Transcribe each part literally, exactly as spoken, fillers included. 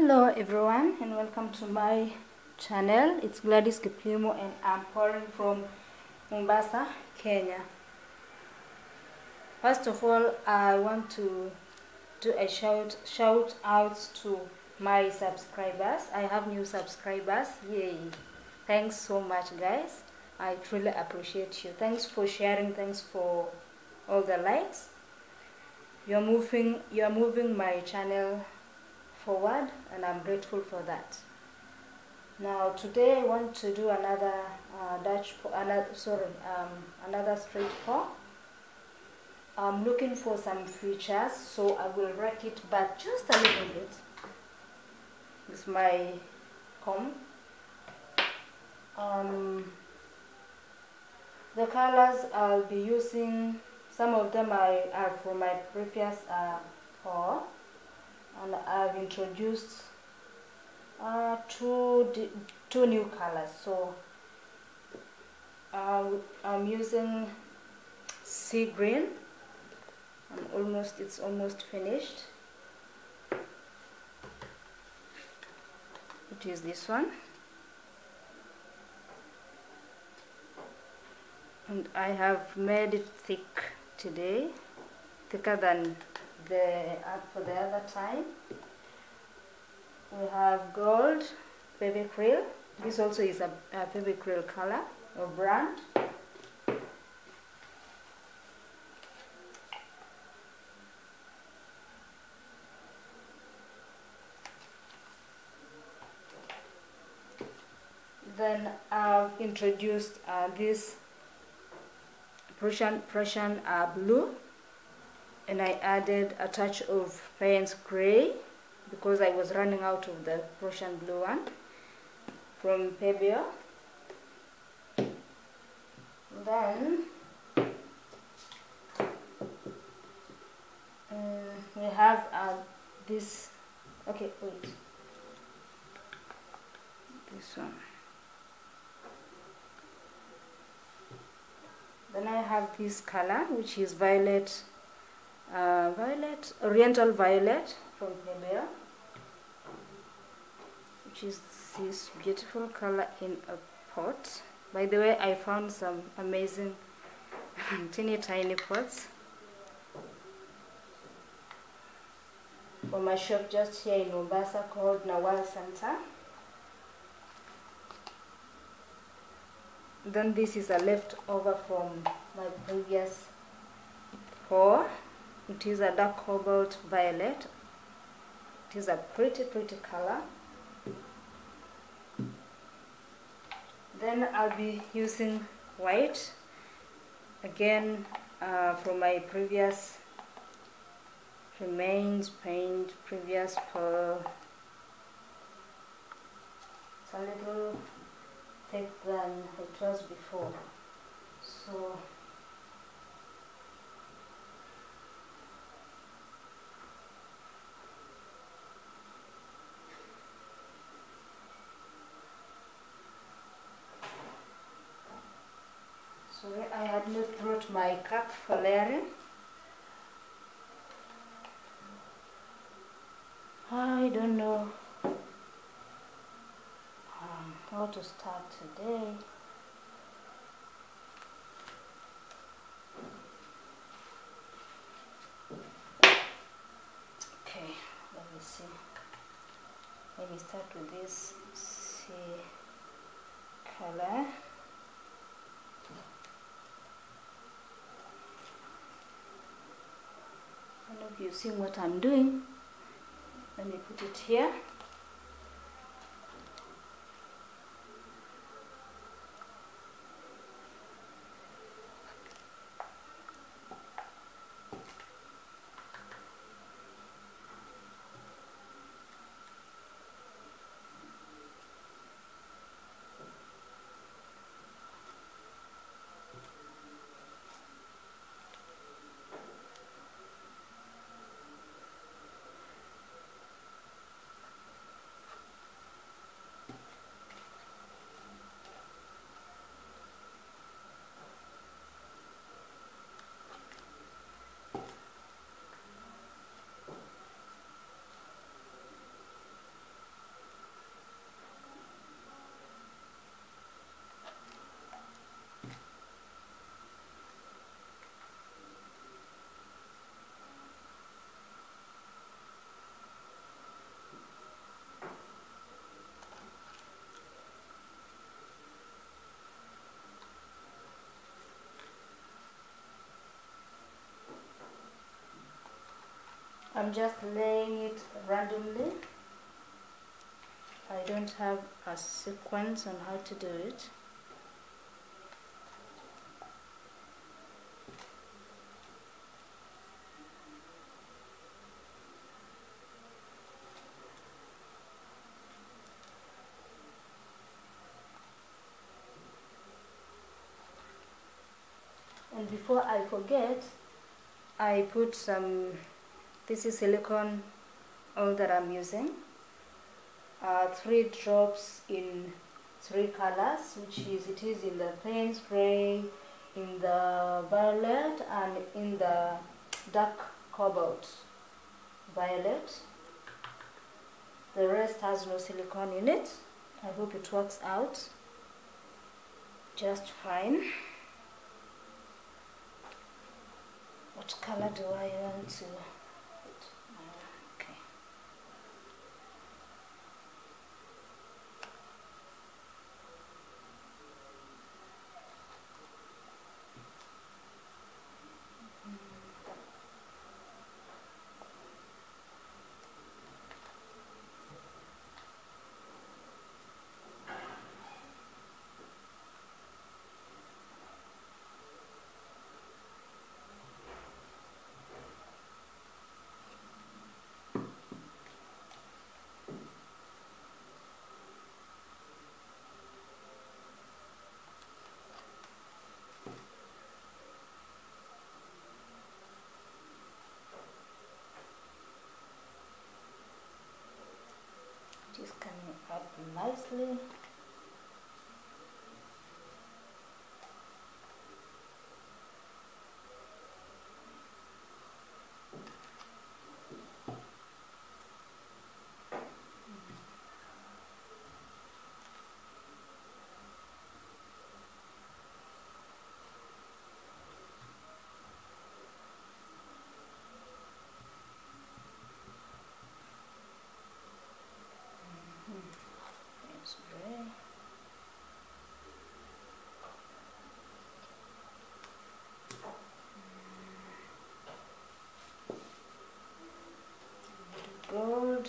Hello everyone and welcome to my channel. It's Gladys Kiplimo and I'm calling from Mombasa, Kenya. First of all, I want to do a shout shout out to my subscribers. I have new subscribers. Yay. Thanks so much, guys. I truly appreciate you. Thanks for sharing. Thanks for all the likes. You're moving you're moving my channel forward and I'm grateful for that. Now today I want to do another uh, Dutch pour, another sorry um, another straight pour. I'm looking for some features, so I will wreck it back just a little bit. This is my comb. Um, the colors I'll be using, some of them are, are from my previous uh, pour. And I've introduced uh, two two new colors. So uh, I'm using sea green. I'm almost it's almost finished. It is this one, and I have made it thick today, thicker than the uh, for the other time. We have gold Fevicryl. This also is a, a Fevicryl color or brand. Then I've introduced uh, this Prussian Prussian uh, blue. And I added a touch of Payne's gray because I was running out of the Prussian blue one from Pebeo. Then um, we have uh, this, okay, wait, this one. Then I have this color, which is violet. Uh, violet, Oriental violet from Pebeo, which is this beautiful color in a pot. By the way, I found some amazing teeny tiny pots from my shop just here in Mombasa called Nawal Center. Then this is a leftover from my previous pour. It is a dark cobalt violet. It is a pretty pretty color. Then I'll be using white again uh, from my previous remains paint previous pour. It's a little thick than it was before, so Sorry, I had not brought my cup for layering. I don't know um, how to start today. Okay, let me see. Let me start with this sea color. I don't know if you've seen what I'm doing. Let me put it here. I'm just laying it randomly. I don't have a sequence on how to do it. And before I forget, I put some, this is silicone oil that I'm using. Uh, three drops in three colors, which is, it is in the Payne spray, in the violet, and in the dark cobalt violet. The rest has no silicone in it. I hope it works out just fine. What color do I want to put? Okay. Just coming up nicely. Spray. Gold.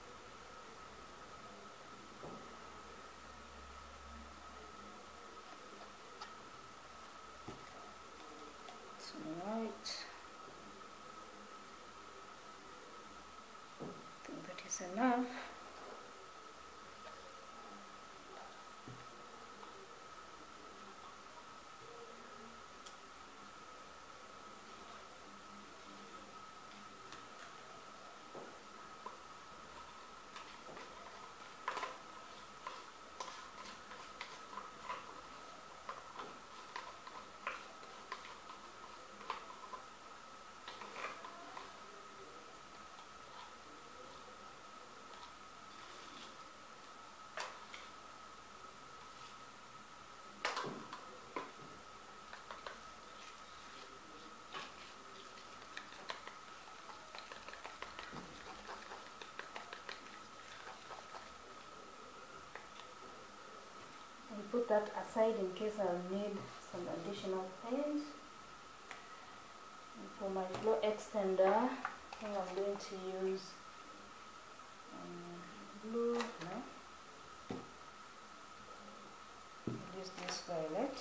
Some white. I think that is enough. Put that aside in case I'll need some additional paint. And for my flow extender, I think I'm going to use um, blue. No, I'll use this violet.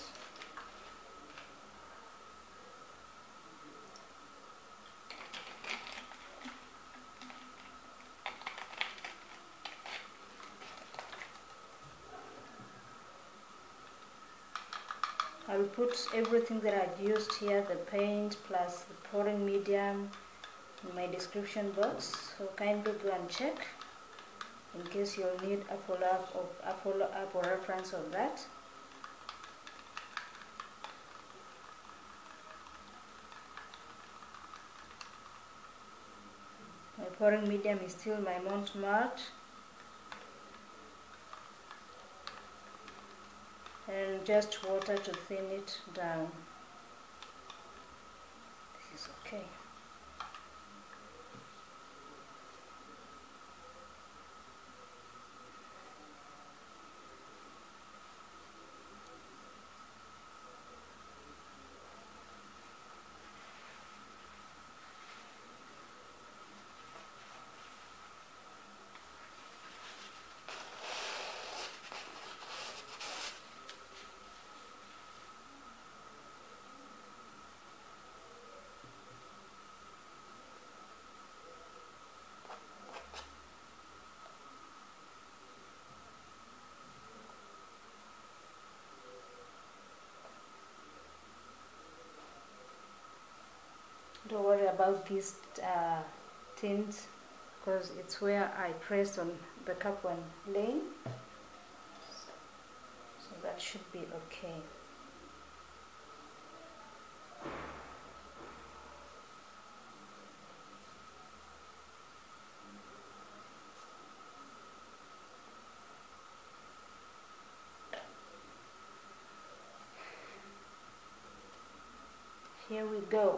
I will put everything that I've used here, the paint plus the pouring medium, in my description box. So kindly go and check in case you'll need a follow-up of a follow-up or reference of that. My pouring medium is still my Mont Marte. And just water to thin it down. This is okay. about this uh, tint, because it's where I pressed on the cap one lane, so that should be okay. Here we go.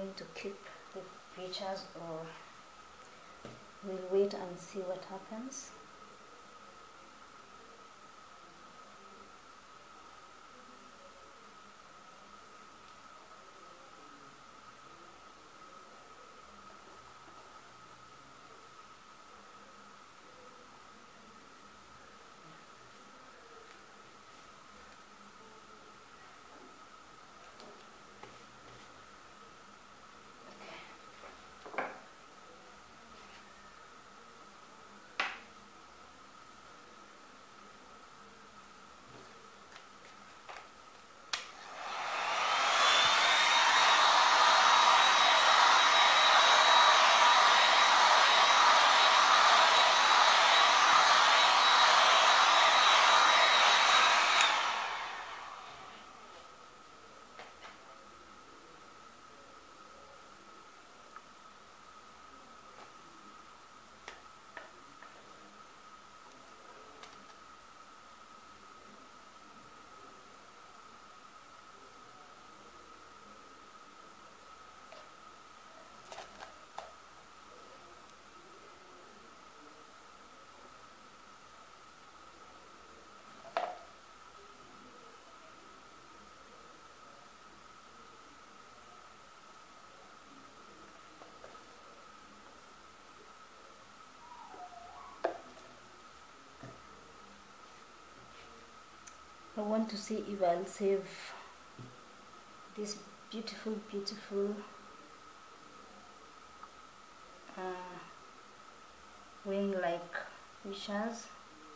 going to keep the features, or we'll wait and see what happens. I want to see if I'll save this beautiful, beautiful uh, wing-like fishes.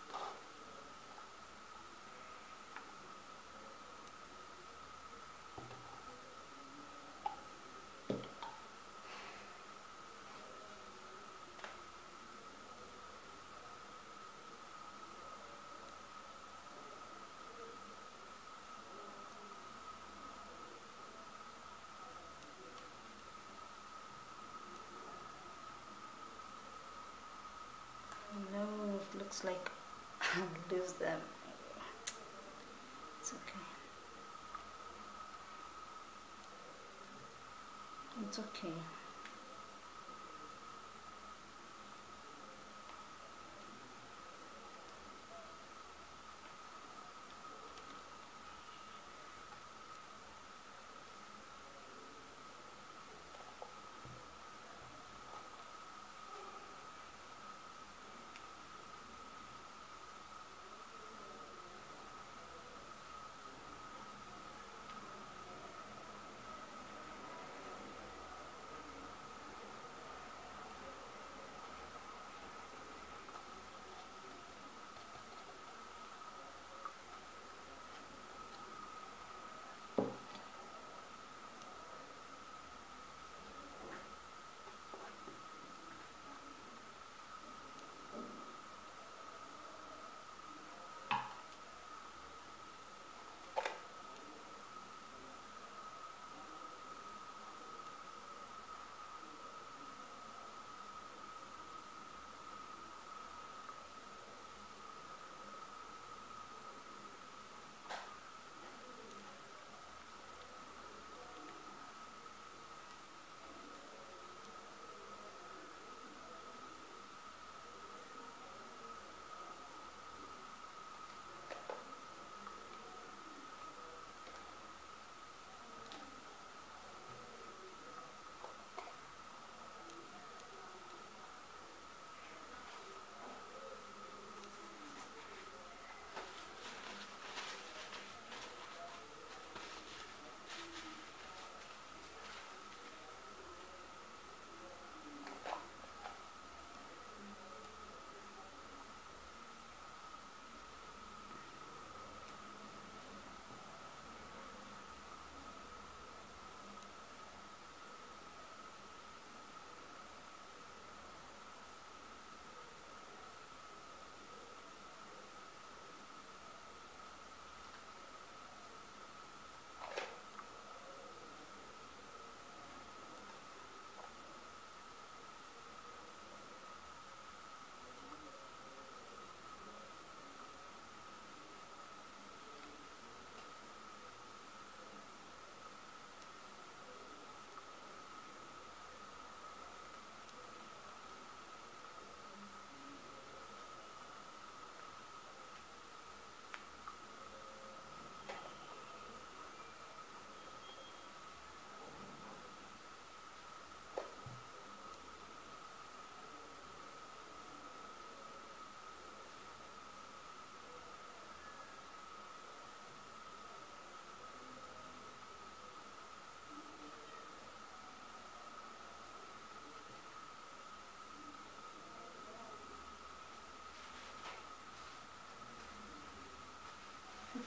No, it looks like I'll lose them. It's okay. It's okay.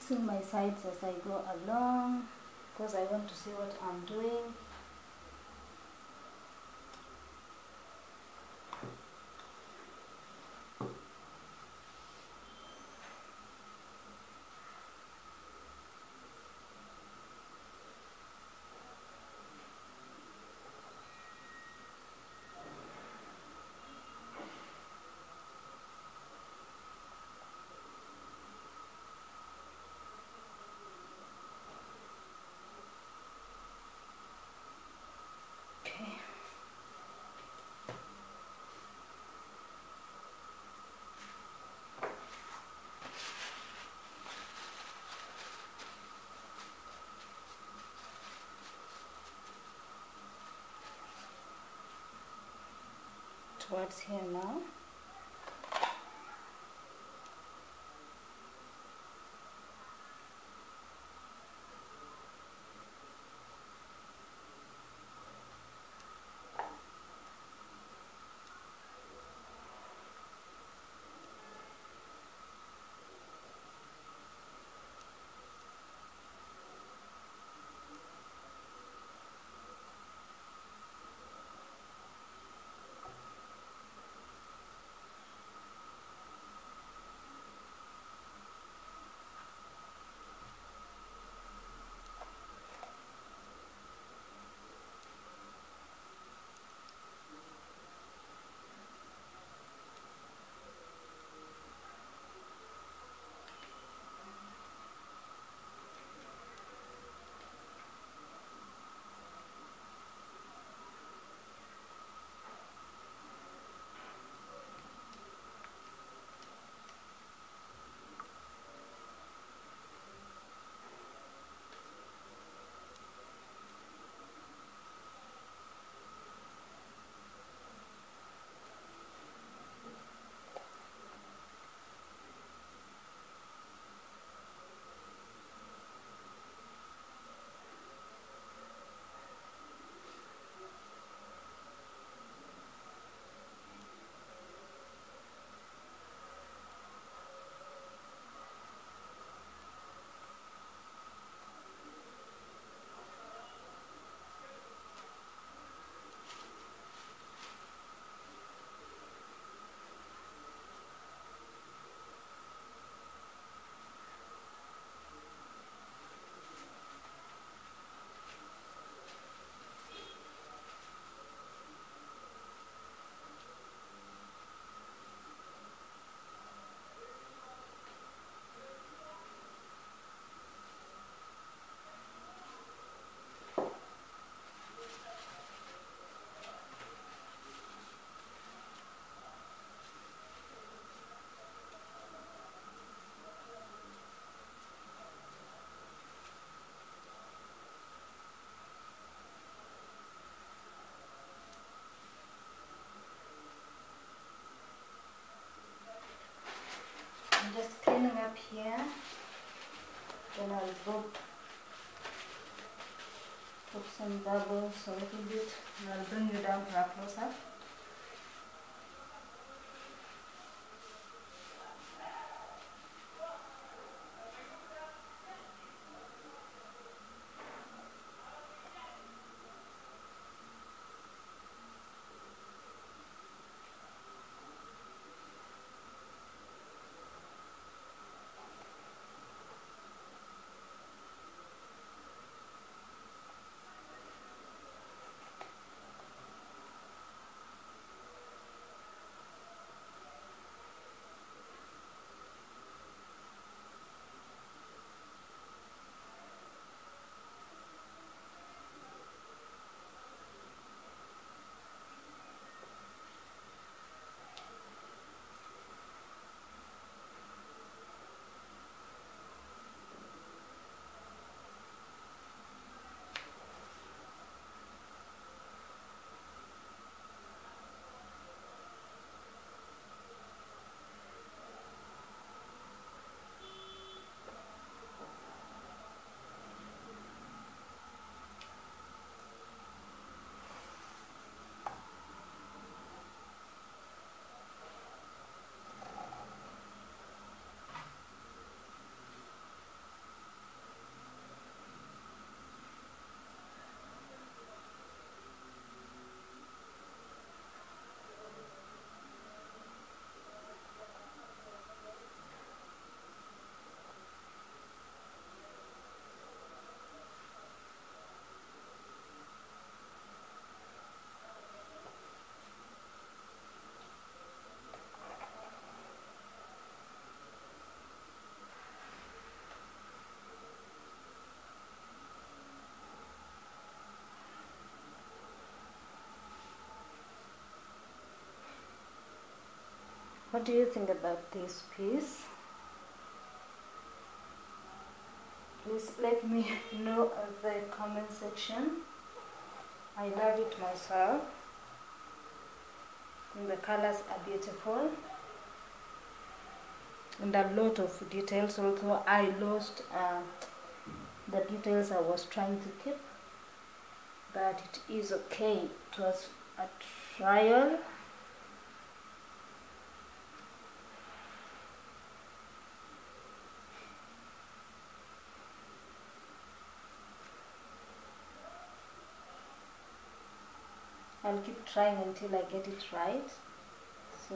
fixing my sides as I go along because I want to see what I'm doing. Towards here now. I'm just cleaning up here, then I'll go put some bubbles a little bit, and I'll bring you down to a close-up. What do you think about this piece? Please let me know in the comment section. I love it myself. And the colors are beautiful. And a lot of details, although I lost uh, the details I was trying to keep. But it is okay. It was a trial. I'll keep trying until I get it right. So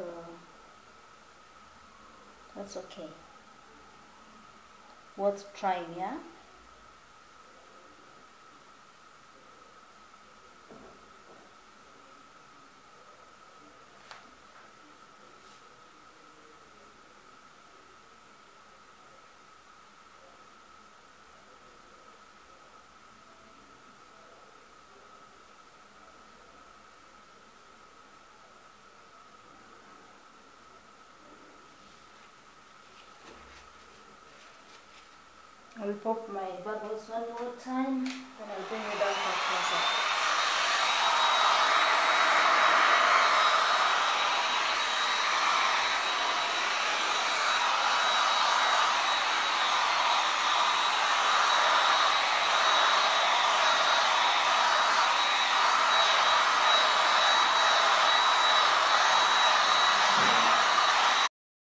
that's okay. Worth trying, yeah? I'll pop my bubbles one more time, then I'll bring it down for closer.